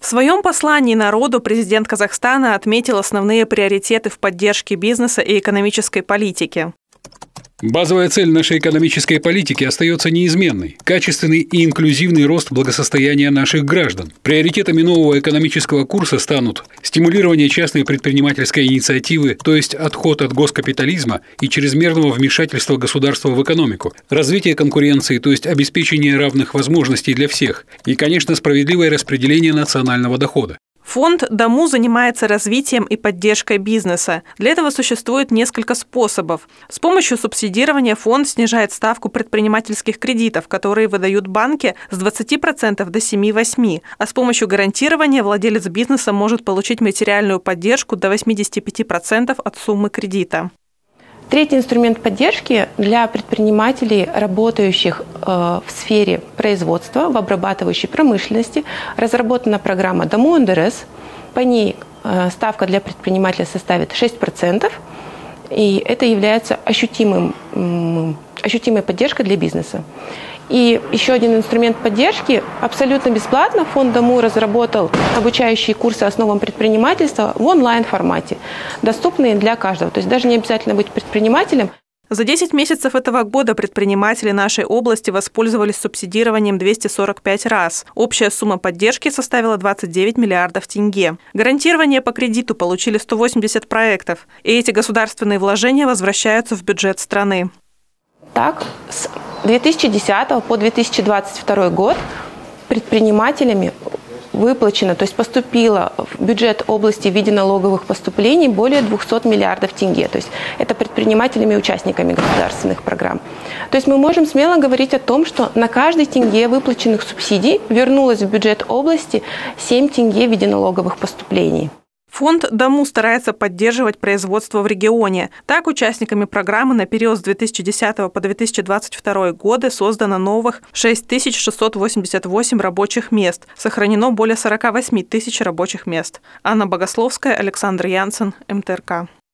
В своем послании народу президент Казахстана отметил основные приоритеты в поддержке бизнеса и экономической политики. Базовая цель нашей экономической политики остается неизменной – качественный и инклюзивный рост благосостояния наших граждан. Приоритетами нового экономического курса станут стимулирование частной предпринимательской инициативы, то есть отход от госкапитализма и чрезмерного вмешательства государства в экономику, развитие конкуренции, то есть обеспечение равных возможностей для всех и, конечно, справедливое распределение национального дохода. Фонд «Дому» занимается развитием и поддержкой бизнеса. Для этого существует несколько способов. С помощью субсидирования фонд снижает ставку предпринимательских кредитов, которые выдают банки с 20% до 7-8%, а с помощью гарантирования владелец бизнеса может получить материальную поддержку до 85% от суммы кредита. Третий инструмент поддержки для предпринимателей, работающих в сфере производства, в обрабатывающей промышленности, разработана программа «Дому НДРС». По ней ставка для предпринимателя составит 6%, и это является ощутимой поддержкой для бизнеса. И еще один инструмент поддержки абсолютно бесплатно. Фонд «Дому» разработал обучающие курсы основам предпринимательства в онлайн-формате, доступные для каждого. То есть даже не обязательно быть предпринимателем. За 10 месяцев этого года предприниматели нашей области воспользовались субсидированием 245 раз. Общая сумма поддержки составила 29 миллиардов тенге. Гарантирование по кредиту получили 180 проектов. И эти государственные вложения возвращаются в бюджет страны. Так, с 2010 по 2022 год предпринимателями выплачено, то есть поступило в бюджет области в виде налоговых поступлений более 200 миллиардов тенге. То есть это предпринимателями и участниками государственных программ. То есть мы можем смело говорить о том, что на каждый тенге выплаченных субсидий вернулось в бюджет области 7 тенге в виде налоговых поступлений. Фонд «Дому» старается поддерживать производство в регионе. Так, участниками программы на период с 2010 по 2022 годы создано новых 6688 рабочих мест. Сохранено более 48 тысяч рабочих мест. Анна Богословская, Александр Янсен, МТРК.